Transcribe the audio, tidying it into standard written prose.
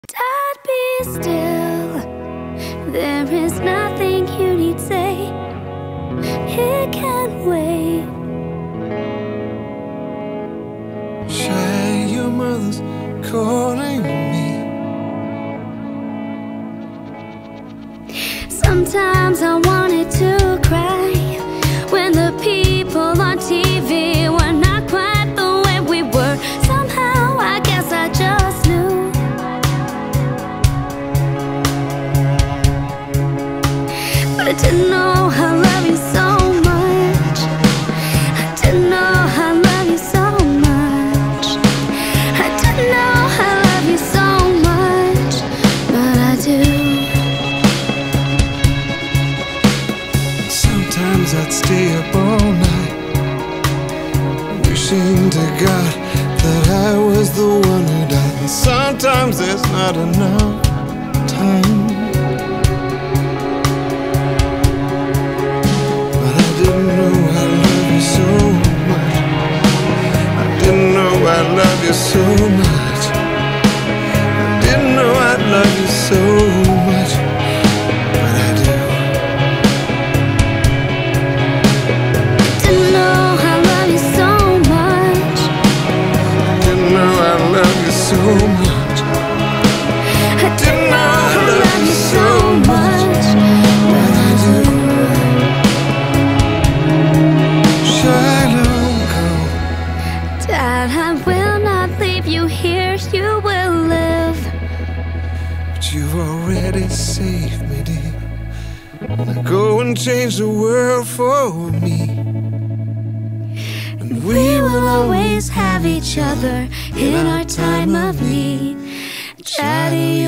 Dad, be still. There is nothing you need say. It can wait. Shy, your mother's calling me. Sometimes I wanted to cry when the people on TV were not quite the way we were. Somehow I guess I just knew. But I didn't know I love you so much. I didn't know I love you so much. I didn't know I love you so much, but I do. Sometimes I'd stay up all night, wishing to God that I was the one who died. And sometimes there's not enough time, but I didn't know I love you so much. I didn't know I love you so much. I didn't know I love you so much, but I do. Didn't know I love you so much. Didn't know I love you so much. I didn't know I love you so much, but I do. Shine on, go. Dad, I will not leave you here. You will live. But you've already saved me, dear. Now go and change the world for me, and We will always have each other in our time of need. Daddy,